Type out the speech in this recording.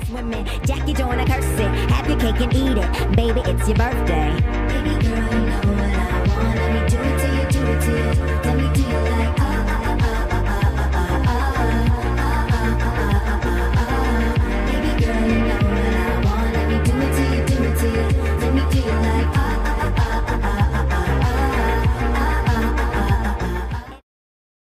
us women. Jackie Joyner curse it. Have your cake and eat it. Baby, it's your birthday. Baby girl, you know what I want. Let me do it to you, do it to you. Let me do you like Baby girl, you know what I want. Let me do it to you, do it to you. Let me do you like